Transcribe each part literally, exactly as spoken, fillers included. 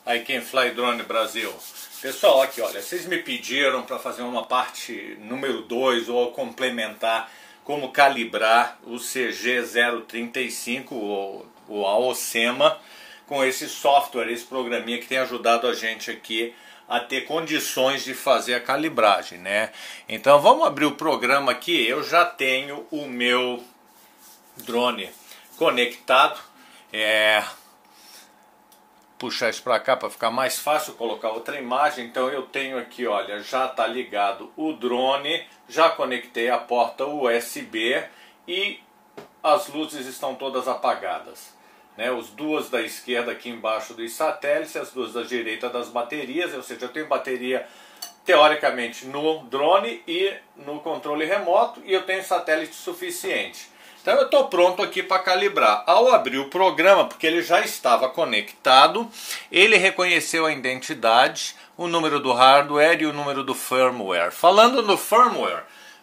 I Can Fly Drone Brasil. Pessoal, aqui olha, vocês me pediram para fazer uma parte número dois ou complementar como calibrar o C G zero trinta e cinco ou o Aosema com esse software, esse programinha que tem ajudado a gente aqui a ter condições de fazer a calibragem, né? Então vamos abrir o programa aqui. Eu já tenho o meu drone conectado. É... puxar isso para cá para ficar mais fácil, colocar outra imagem. Então eu tenho aqui, olha, já está ligado o drone, já conectei a porta U S B e as luzes estão todas apagadas, né? As duas da esquerda aqui embaixo dos satélites, as duas da direita das baterias, ou seja, eu tenho bateria teoricamente no drone e no controle remoto, e eu tenho satélite suficiente. Então eu estou pronto aqui para calibrar. Ao abrir o programa, porque ele já estava conectado, ele reconheceu a identidade, o número do hardware e o número do firmware. Falando no firmware,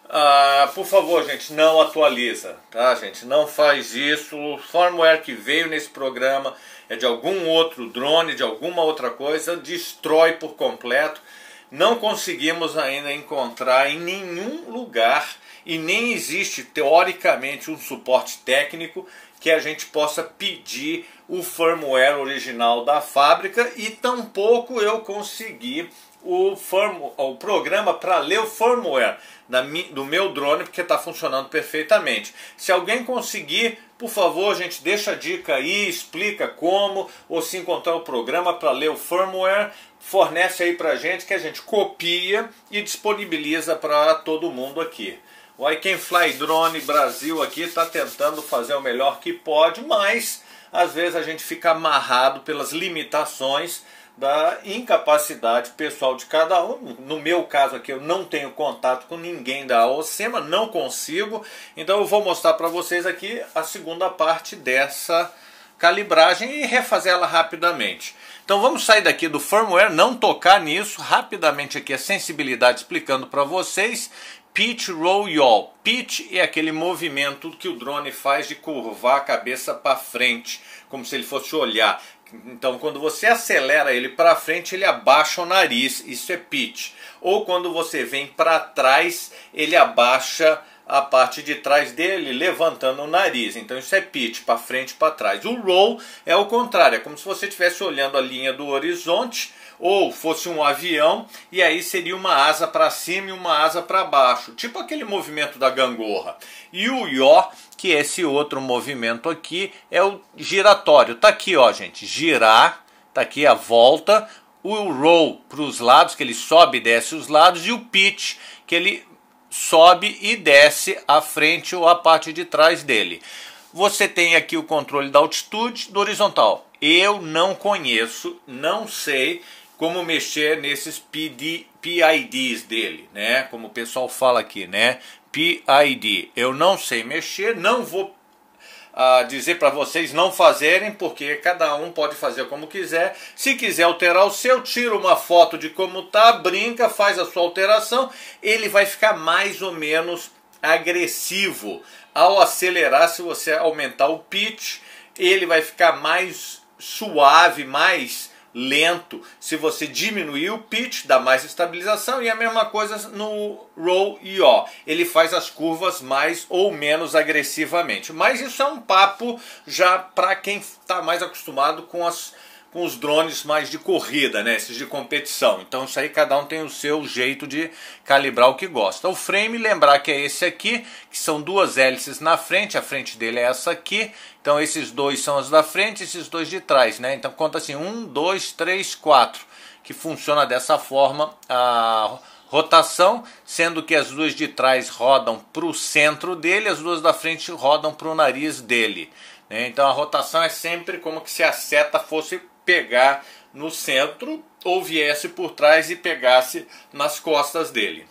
ah, por favor, gente, não atualiza, tá, gente? Não faz isso. O firmware que veio nesse programa é de algum outro drone, de alguma outra coisa, destrói por completo. Não conseguimos ainda encontrar em nenhum lugar e nem existe teoricamente um suporte técnico que a gente possa pedir o firmware original da fábrica, e tampouco eu consegui o, firm, o programa para ler o firmware da, do meu drone, porque está funcionando perfeitamente. Se alguém conseguir, por favor, gente, deixa a dica aí, explica como, ou se encontrar o programa para ler o firmware, fornece aí para a gente, que a gente copia e disponibiliza para todo mundo aqui. O I Can Fly Drone Brasil aqui está tentando fazer o melhor que pode, mas às vezes a gente fica amarrado pelas limitações da incapacidade pessoal de cada um. No meu caso aqui, eu não tenho contato com ninguém da Aosema, não consigo. Então eu vou mostrar para vocês aqui a segunda parte dessa calibragem e refazer ela rapidamente. Então vamos sair daqui do firmware, não tocar nisso, rapidamente aqui a sensibilidade explicando para vocês. Pitch, roll, yaw. Pitch é aquele movimento que o drone faz de curvar a cabeça para frente, como se ele fosse olhar. Então quando você acelera ele para frente, ele abaixa o nariz, isso é pitch. Ou quando você vem para trás, ele abaixa a parte de trás dele, levantando o nariz. Então isso é pitch, para frente e para trás. O roll é o contrário, é como se você estivesse olhando a linha do horizonte, ou fosse um avião, e aí seria uma asa para cima e uma asa para baixo, tipo aquele movimento da gangorra. E o yaw, que é esse outro movimento aqui, é o giratório. Tá aqui, ó, gente, girar, tá aqui a volta, o roll para os lados, que ele sobe e desce os lados, e o pitch, que ele sobe e desce a frente ou a parte de trás dele. Você tem aqui o controle da altitude, do horizontal. Eu não conheço, não sei como mexer nesses P D, P I Ds dele, né? Como o pessoal fala aqui, né? P I D. Eu não sei mexer, não vou uh, dizer para vocês não fazerem, porque cada um pode fazer como quiser. Se quiser alterar o seu, tira uma foto de como tá, brinca, faz a sua alteração. Ele vai ficar mais ou menos agressivo. Ao acelerar, se você aumentar o pitch, ele vai ficar mais suave, mais lento. Se você diminuir o pitch, dá mais estabilização, e a mesma coisa no roll e yaw. Ele faz as curvas mais ou menos agressivamente. Mas isso é um papo já para quem está mais acostumado com as com os drones mais de corrida, né? Esses de competição. Então isso aí cada um tem o seu jeito de calibrar o que gosta. O frame, lembrar que é esse aqui, que são duas hélices na frente, a frente dele é essa aqui. Então esses dois são as da frente, esses dois de trás, né? Então conta assim, um, dois, três, quatro, que funciona dessa forma a rotação, sendo que as duas de trás rodam para o centro dele, as duas da frente rodam para o nariz dele, né? Então a rotação é sempre como que se a seta fosse pegar no centro ou viesse por trás e pegasse nas costas dele.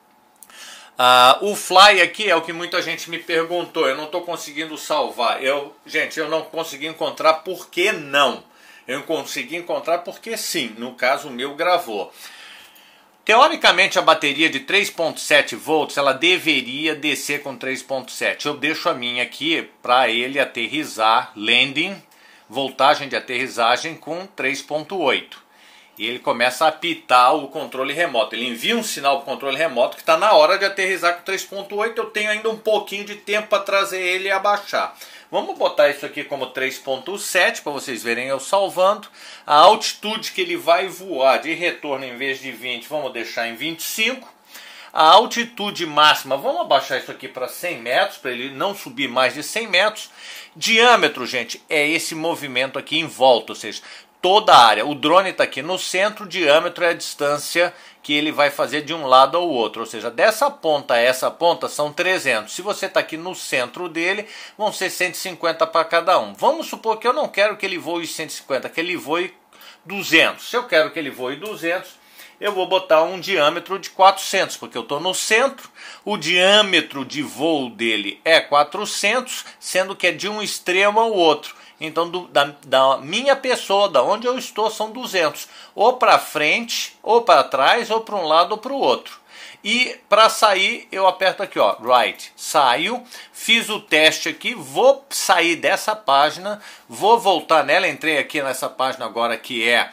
Ah, o fly aqui é o que muita gente me perguntou. Eu não estou conseguindo salvar. Eu, gente, eu não consegui encontrar por que não. Eu consegui encontrar porque sim. No caso, o meu gravou. Teoricamente, a bateria de três ponto sete volts, ela deveria descer com três ponto sete. Eu deixo a minha aqui para ele aterrissar, landing, voltagem de aterrissagem com três ponto oito. E ele começa a apitar o controle remoto. Ele envia um sinal para o controle remoto que está na hora de aterrissar com três ponto oito. Eu tenho ainda um pouquinho de tempo para trazer ele e abaixar. Vamos botar isso aqui como três ponto sete para vocês verem eu salvando. A altitude que ele vai voar de retorno em vez de vinte, vamos deixar em vinte e cinco. A altitude máxima, vamos abaixar isso aqui para cem metros, para ele não subir mais de cem metros. Diâmetro, gente, é esse movimento aqui em volta, ou seja, toda a área. O drone está aqui no centro, o diâmetro é a distância que ele vai fazer de um lado ao outro. Ou seja, dessa ponta a essa ponta são trezentos. Se você está aqui no centro dele, vão ser cento e cinquenta para cada um. Vamos supor que eu não quero que ele voe cento e cinquenta, que ele voe duzentos. Se eu quero que ele voe duzentos, eu vou botar um diâmetro de quatrocentos, porque eu estou no centro. O diâmetro de voo dele é quatrocentos, sendo que é de um extremo ao outro. Então, do, da, da minha pessoa, da onde eu estou, são duzentos. Ou para frente, ou para trás, ou para um lado ou para o outro. E para sair, eu aperto aqui, ó, right. Saio, fiz o teste aqui, vou sair dessa página, vou voltar nela. Entrei aqui nessa página agora que é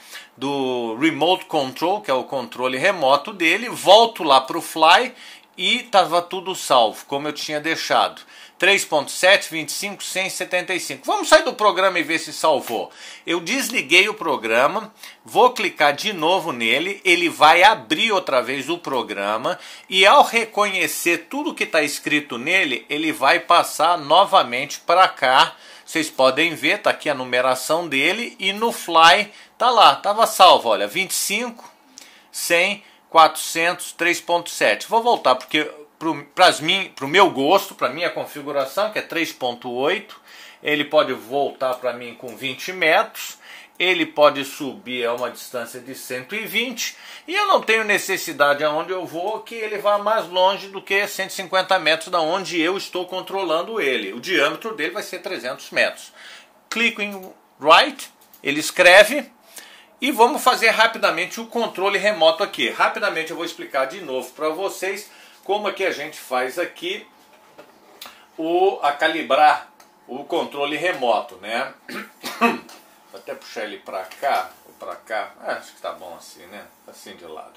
do Remote Control, que é o controle remoto dele. Volto lá para o Fly e estava tudo salvo, como eu tinha deixado. três ponto sete, vinte e cinco, cento e setenta e cinco. Vamos sair do programa e ver se salvou. Eu desliguei o programa, vou clicar de novo nele, ele vai abrir outra vez o programa e ao reconhecer tudo que está escrito nele, ele vai passar novamente para cá. Vocês podem ver, está aqui a numeração dele e no Fly está lá, estava salvo, olha, vinte e cinco, cem, quatrocentos, três ponto sete. Vou voltar porque para o meu gosto, para a minha configuração, que é três ponto oito, ele pode voltar para mim com vinte metros, ele pode subir a uma distância de cento e vinte, e eu não tenho necessidade aonde eu vou que ele vá mais longe do que cento e cinquenta metros da onde eu estou controlando ele. O diâmetro dele vai ser trezentos metros. Clico em Right, ele escreve, e vamos fazer rapidamente o controle remoto aqui. Rapidamente eu vou explicar de novo para vocês como é que a gente faz aqui o, a calibrar o controle remoto, né? Vou até puxar ele para cá ou para cá. Ah, acho que tá bom assim, né? Assim de lado.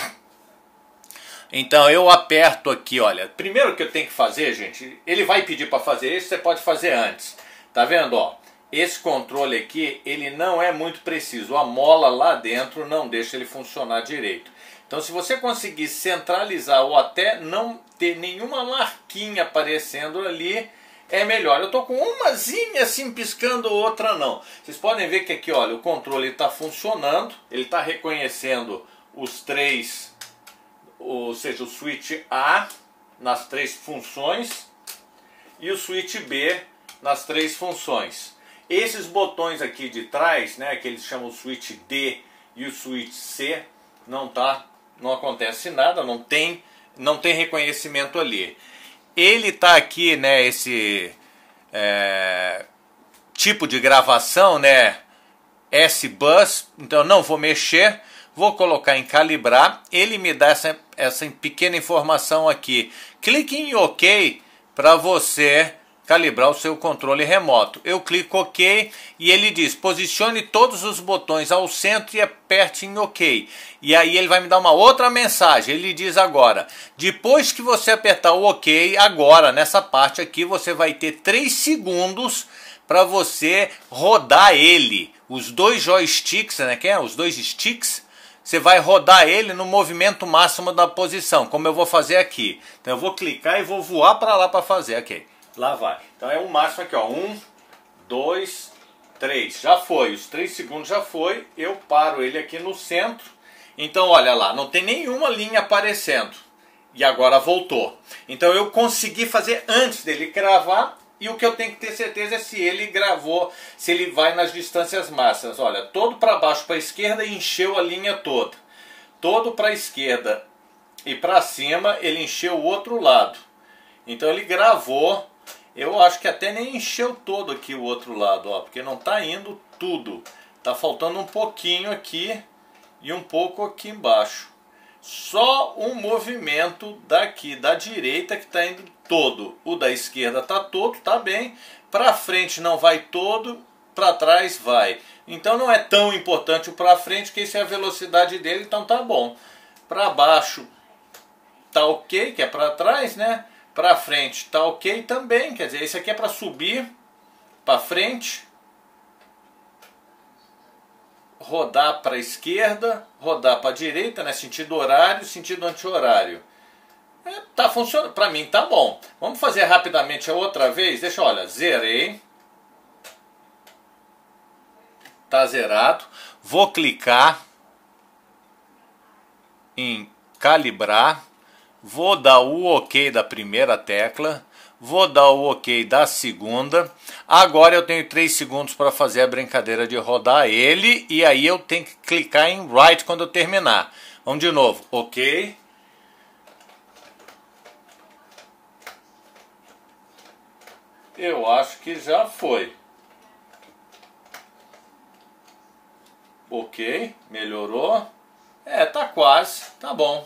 Então eu aperto aqui, olha. Primeiro que eu tenho que fazer, gente, ele vai pedir para fazer isso, você pode fazer antes. Tá vendo, ó? Esse controle aqui, ele não é muito preciso. A mola lá dentro não deixa ele funcionar direito. Então, se você conseguir centralizar ou até não ter nenhuma marquinha aparecendo ali, é melhor. Eu estou com umazinha assim piscando, outra não. Vocês podem ver que aqui, olha, o controle está funcionando. Ele está reconhecendo os três, ou seja, o switch A nas três funções e o switch B nas três funções. Esses botões aqui de trás, né, que eles chamam o switch D e o switch C, não tá não acontece nada, não tem, não tem reconhecimento ali. Ele está aqui, né, esse é, tipo de gravação, né, S-Bus, então eu não vou mexer, vou colocar em calibrar, ele me dá essa, essa pequena informação aqui. Clique em OK para você calibrar o seu controle remoto. Eu clico OK e ele diz, posicione todos os botões ao centro e aperte em OK. E aí ele vai me dar uma outra mensagem. Ele diz agora, depois que você apertar o OK, agora nessa parte aqui você vai ter três segundos para você rodar ele. Os dois joysticks, né, que é? Os dois sticks, você vai rodar ele no movimento máximo da posição, como eu vou fazer aqui. Então eu vou clicar e vou voar para lá para fazer, OK. Lá vai. Então é o máximo aqui, ó. Um, dois, três. Já foi. Os três segundos já foi. Eu paro ele aqui no centro. Então, olha lá, não tem nenhuma linha aparecendo. E agora voltou. Então eu consegui fazer antes dele gravar. E o que eu tenho que ter certeza é se ele gravou, se ele vai nas distâncias máximas. Olha, todo para baixo, para a esquerda, encheu a linha toda. Todo para a esquerda e para cima, ele encheu o outro lado. Então ele gravou. Eu acho que até nem encheu todo aqui o outro lado, ó, porque não está indo tudo. Está faltando um pouquinho aqui e um pouco aqui embaixo. Só um movimento daqui, da direita, que está indo todo. O da esquerda está todo, está bem. Para frente não vai todo para trás vai. Então não é tão importante o para frente, que isso é a velocidade dele, então tá bom. Para baixo tá ok, que é para trás, né? Para frente tá ok também, quer dizer, esse aqui é para subir para frente, rodar para a esquerda, rodar para a direita, né? Sentido horário, sentido anti-horário. É, tá funcionando, para mim tá bom. Vamos fazer rapidamente a outra vez. Deixa eu, olha, zerei. Tá zerado. Vou clicar em calibrar. Vou dar o OK da primeira tecla. Vou dar o OK da segunda. Agora eu tenho três segundos para fazer a brincadeira de rodar ele. E aí eu tenho que clicar em Right quando eu terminar. Vamos de novo. OK. Eu acho que já foi. Ok, melhorou. É, tá quase, tá bom.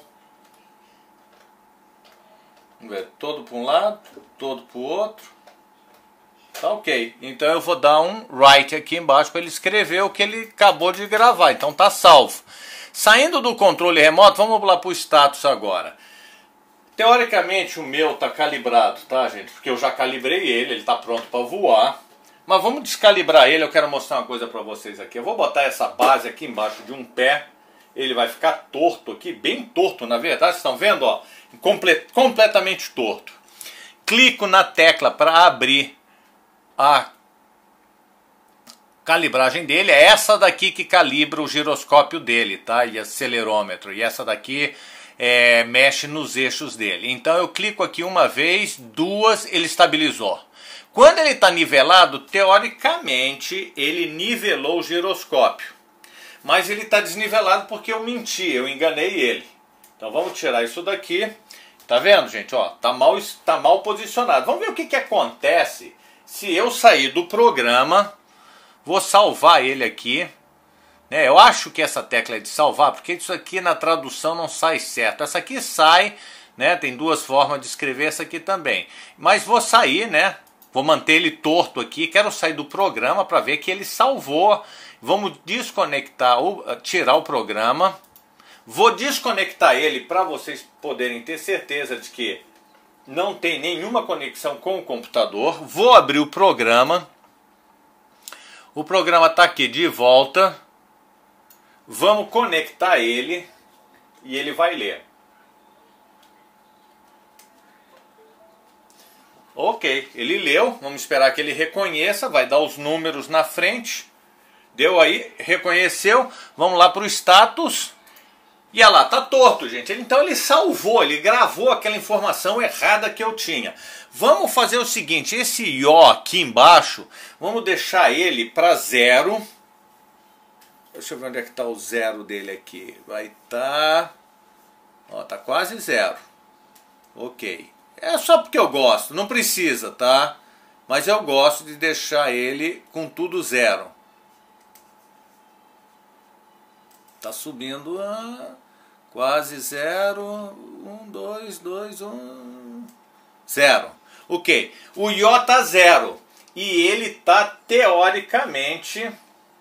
Vamos ver, todo para um lado, todo para o outro. Tá ok. Então eu vou dar um right aqui embaixo para ele escrever o que ele acabou de gravar. Então tá salvo. Saindo do controle remoto, vamos lá para o status agora. Teoricamente o meu tá calibrado, tá, gente? Porque eu já calibrei ele, ele tá pronto para voar. Mas vamos descalibrar ele, eu quero mostrar uma coisa para vocês aqui. Eu vou botar essa base aqui embaixo de um pé. Ele vai ficar torto aqui, bem torto na verdade. Vocês estão vendo, ó? Comple- completamente torto. Clico na tecla para abrir a calibragem dele. É essa daqui que calibra o giroscópio dele, tá? E acelerômetro. E essa daqui é, mexe nos eixos dele. Então eu clico aqui uma vez, duas, ele estabilizou. Quando ele está nivelado, teoricamente, ele nivelou o giroscópio. Mas ele está desnivelado porque eu menti, eu enganei ele. Então vamos tirar isso daqui. Tá vendo, gente? Ó, tá mal, tá mal posicionado. Vamos ver o que, que acontece se eu sair do programa. Vou salvar ele aqui. Né? Eu acho que essa tecla é de salvar, porque isso aqui na tradução não sai certo. Essa aqui sai, né? Tem duas formas de escrever essa aqui também. Mas vou sair, né? Vou manter ele torto aqui, quero sair do programa para ver que ele salvou. Vamos desconectar, o, tirar o programa. Vou desconectar ele para vocês poderem ter certeza de que não tem nenhuma conexão com o computador. Vou abrir o programa. O programa está aqui de volta. Vamos conectar ele e ele vai ler. Ok, ele leu, vamos esperar que ele reconheça, vai dar os números na frente. Deu aí, reconheceu, vamos lá para o status. E olha lá, tá torto, gente. Então ele salvou, ele gravou aquela informação errada que eu tinha. Vamos fazer o seguinte, esse I O aqui embaixo, vamos deixar ele para zero. Deixa eu ver onde é que está o zero dele aqui. Vai estar... Ó, tá quase zero. Ok. É só porque eu gosto, não precisa, tá? Mas eu gosto de deixar ele com tudo zero. Tá subindo a quase zero. Um, dois, dois, um. Zero. Ok. O I O tá zero. E ele tá teoricamente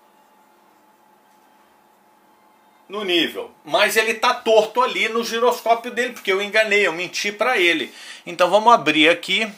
no nível, mas ele tá torto ali no giroscópio dele, porque eu enganei, eu menti para ele. Então vamos abrir aqui,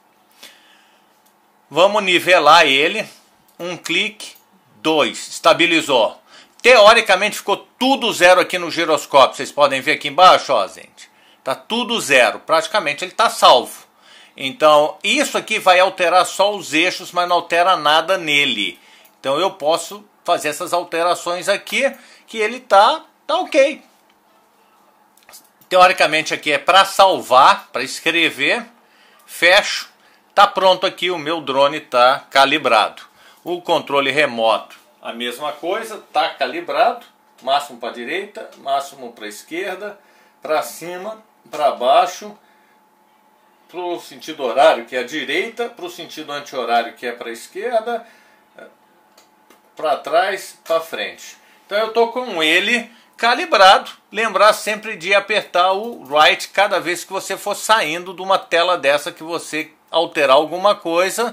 vamos nivelar ele, um clique, dois, estabilizou. Teoricamente ficou tudo zero aqui no giroscópio, vocês podem ver aqui embaixo, ó, gente, tá tudo zero, praticamente ele tá salvo. Então isso aqui vai alterar só os eixos, mas não altera nada nele. Então eu posso fazer essas alterações aqui, que ele tá, tá ok. Teoricamente aqui é para salvar, para escrever, fecho, tá pronto aqui, o meu drone tá calibrado. O controle remoto, a mesma coisa, tá calibrado, máximo para direita, máximo para esquerda, para cima, para baixo, para o sentido horário que é a direita, para o sentido anti-horário que é para a esquerda, para trás, para frente. Então eu estou com ele calibrado. Lembrar sempre de apertar o right cada vez que você for saindo de uma tela dessa, que você alterar alguma coisa,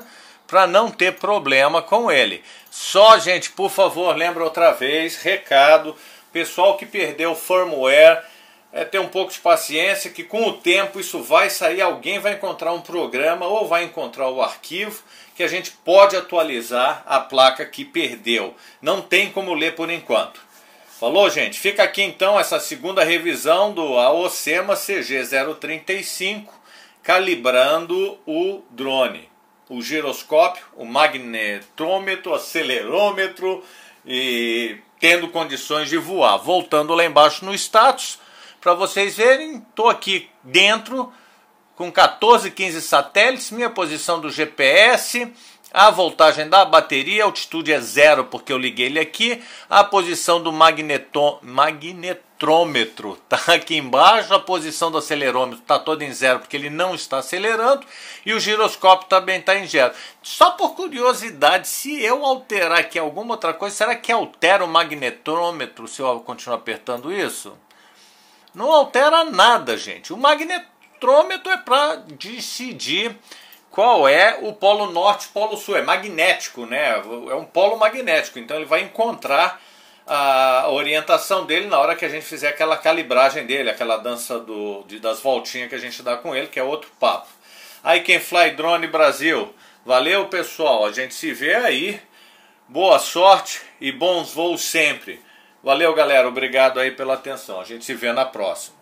para não ter problema com ele. Só, gente, por favor, lembra outra vez, recado, pessoal que perdeu o firmware, é ter um pouco de paciência, que com o tempo isso vai sair, alguém vai encontrar um programa ou vai encontrar o arquivo que a gente pode atualizar a placa que perdeu. Não tem como ler por enquanto. Falou, gente? Fica aqui então essa segunda revisão do Aosema C G zero trinta e cinco, calibrando o drone, o giroscópio, o magnetômetro, acelerômetro e tendo condições de voar. Voltando lá embaixo no status, para vocês verem, estou aqui dentro com quatorze, quinze satélites, minha posição do G P S, a voltagem da bateria, a altitude é zero porque eu liguei ele aqui, a posição do magneto, magnetrômetro está aqui embaixo, a posição do acelerômetro está toda em zero porque ele não está acelerando e o giroscópio também está em zero. Só por curiosidade, se eu alterar aqui alguma outra coisa, será que altera o magnetrômetro se eu continuar apertando isso? Não altera nada, gente. O magnetrômetro é para decidir qual é o polo norte e polo sul. É magnético, né? É um polo magnético. Então ele vai encontrar a orientação dele na hora que a gente fizer aquela calibragem dele, aquela dança do, de, das voltinhas que a gente dá com ele, que é outro papo. Aí quem fly drone Brasil. Valeu, pessoal. A gente se vê aí. Boa sorte e bons voos sempre. Valeu, galera. Obrigado aí pela atenção. A gente se vê na próxima.